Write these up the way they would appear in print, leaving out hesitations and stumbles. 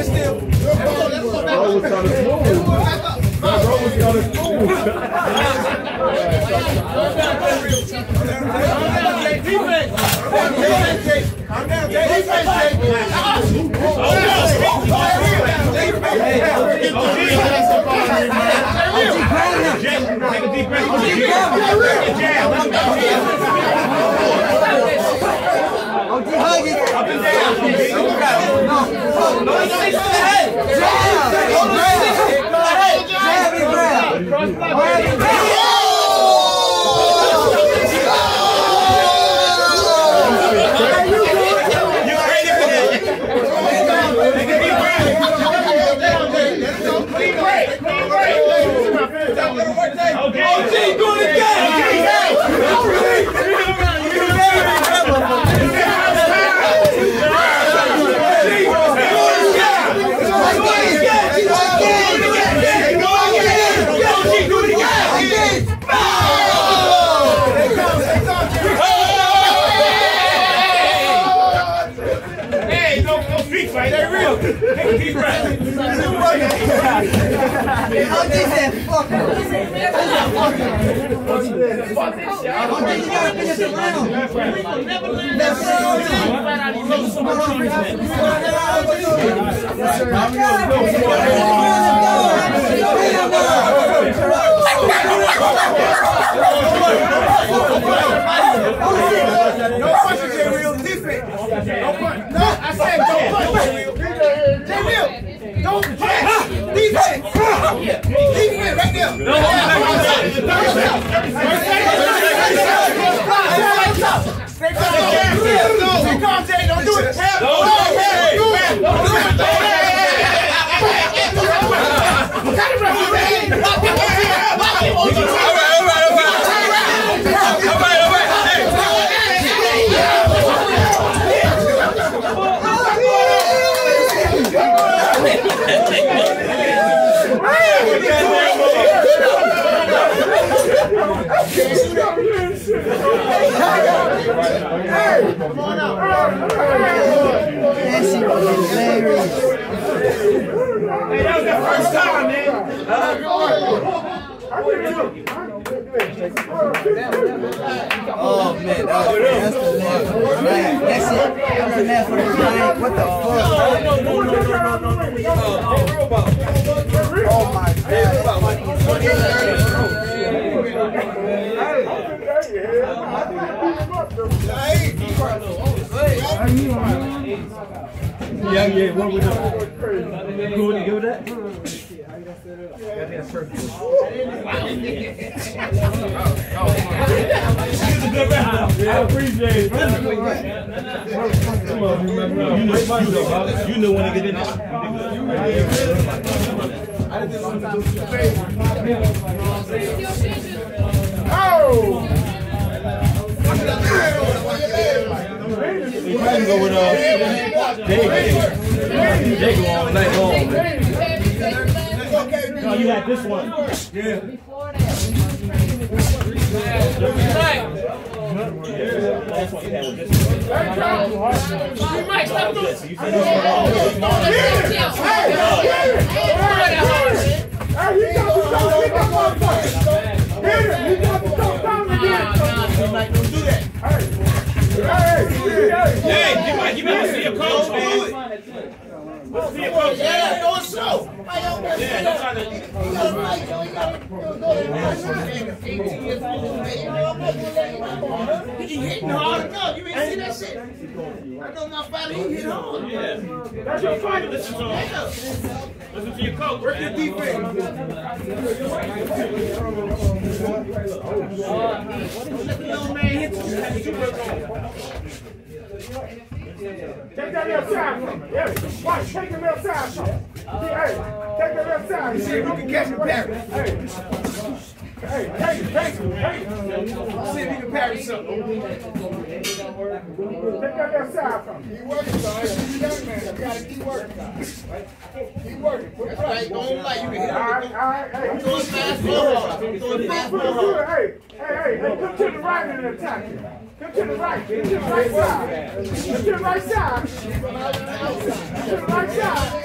Come to the right side.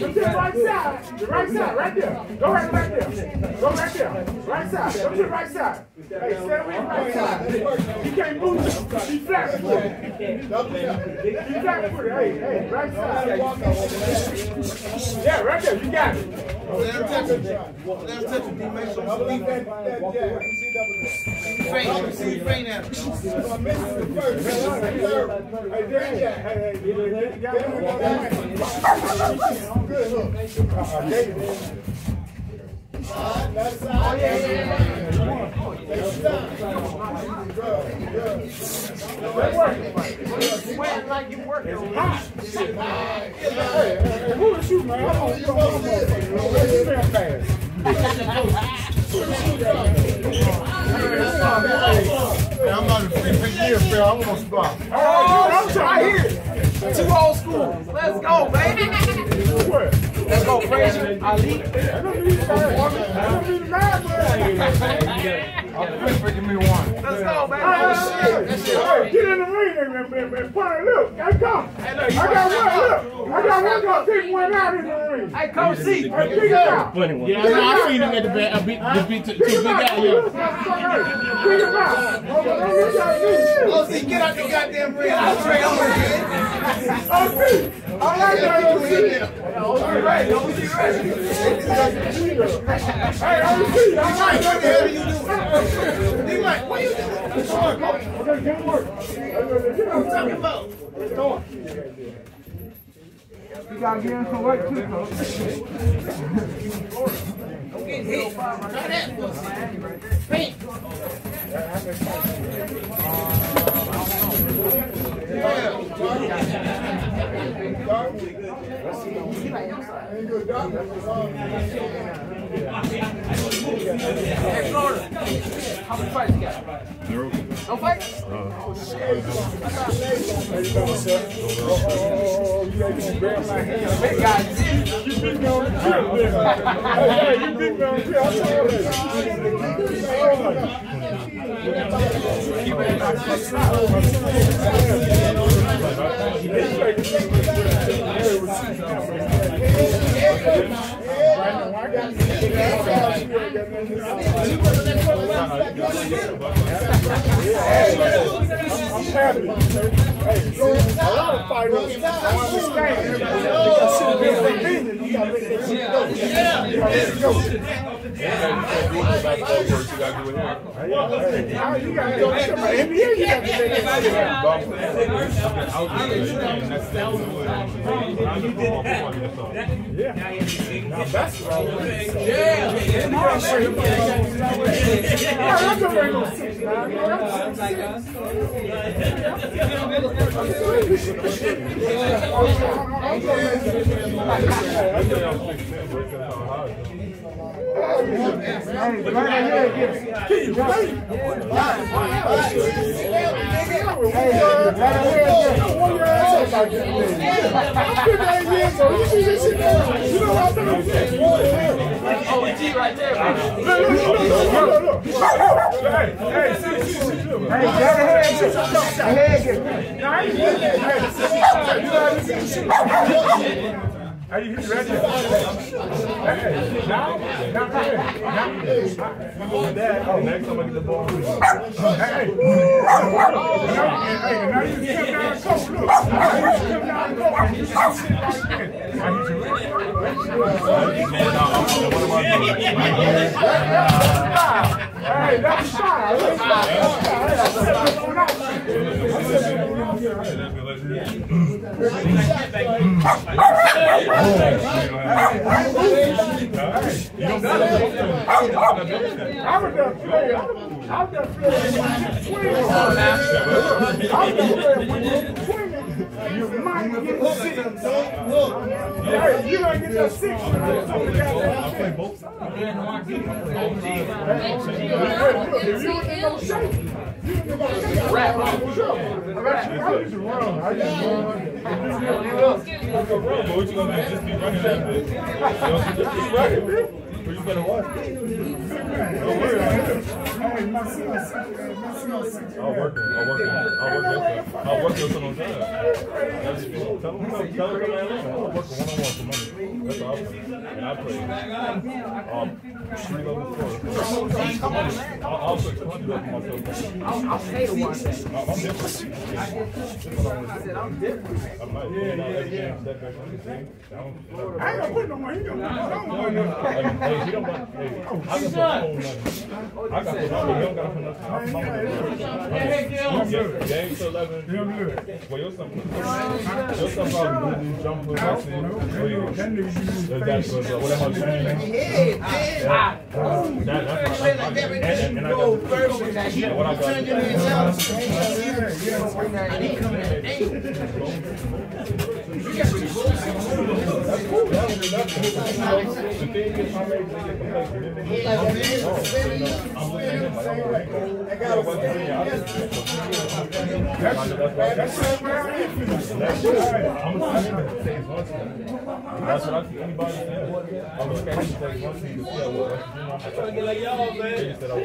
to the right side. The right side, right there. Go right there. Go right there. Right side. Go to the right side. Hey, stay with the right side. You can't move. Be flat footed. Be flat footed. Hey, right side. Yeah, right there. You got it. Let him touch it. Make sure see faint at him. Good hook. That's all. Sweating like you working. Hot. Who is you, man? I'm about to free pick here, Phil. I'm gonna stop. I'm trying here. Too old school. Let's go, baby. What? Let's go, Frazier. Ali. I don't need to mad, Give me one. Let's go, baby. Get in the ring and point it. Look, I come. I got one. Look, I got one gonna pick one out in the ring. Hey, Coach C. Pick it out. Funny one. Yeah, I seen him at the back. I beat too big out here. Pick him out. Oh, see, get out the goddamn ring. I'm straight over here. Oh, see. I like that. Hey, OC, what the hell are you doing? D-Mike, what are you doing? What are you talking about? You gotta get in some work too, Coach. Don't get hit. Try that, pussy. Faint. Hey, Florida. How many fights you got? Zero. No fights? Oh, you ain't gonna grab my hand. Big guys. You beat me on the trip. Hey, you beat me on the trip. I I'm happy. Hey, a lot of fighters don't understand. Because shit been convenient. You gotta make that shit go. You gotta go. You gotta go. NBA, you got to make that shit yeah. Now basketball. Yeah. I'm gonna bring those 6 now. Right there, Are you ready? Hey, now, next time I get the ball. Hey, now you come down and coach. Look, now you come down and coach. You sit right there. I need you ready. Hey, that's fine. You might get 6. Hey, you don't get that 6. I play both sides. If you in no shape, you can rap on the show. I used to run. I used to run. What you gonna do? Just be running that bitch. Just be running, bitch. But you better watch it. I'll work on some on time. Tell them I'll work one-on-one for money. That's awesome. And I played 3 levels 4. I'll put 20 levels myself. I'll pay the one. I'm different. I said, I'm different. I might. Yeah. I ain't gonna put no money. He gonna put no money. Hey, he don't want. Hey, I got the phone money. I got the phone. He don't got enough time. Game to 11. Well, your son probably jump for that scene. That's what I'm saying. And I got what I got. That's cool. The thing is, I'm ready to get the that's what I see. Anybody saying? I'm going to catch you take one thing to see what I'm trying to get like y'all, man. They just said I was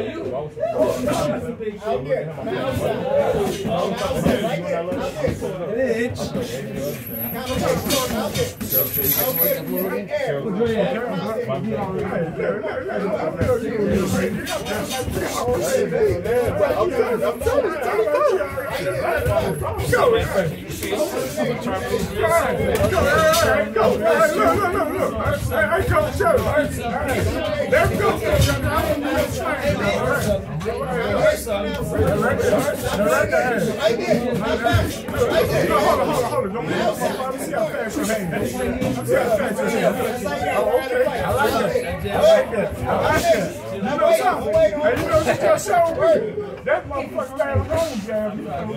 that motherfucker ran alone, jam.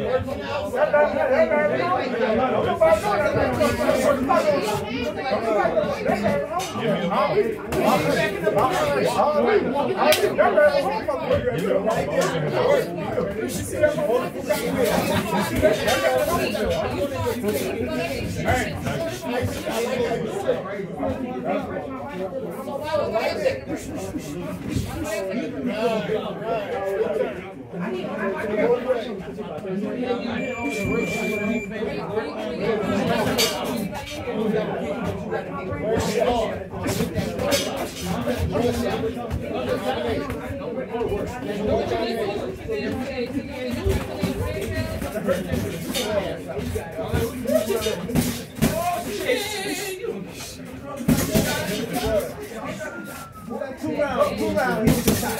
Two rounds.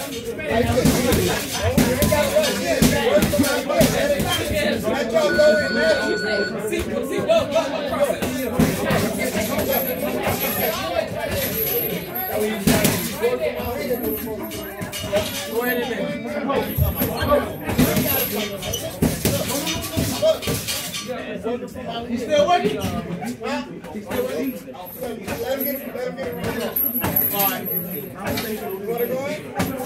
Go ahead and he's still working? He's still working? Let him get it right now. All right. You want to go in?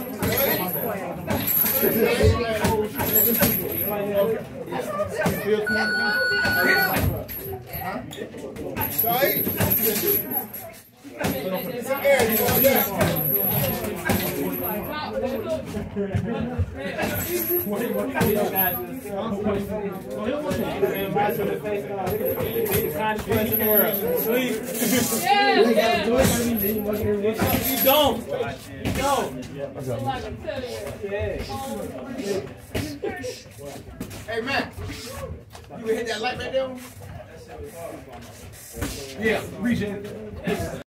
Sorry? Hey, Matt, you hit that light right there? Yeah, reach it.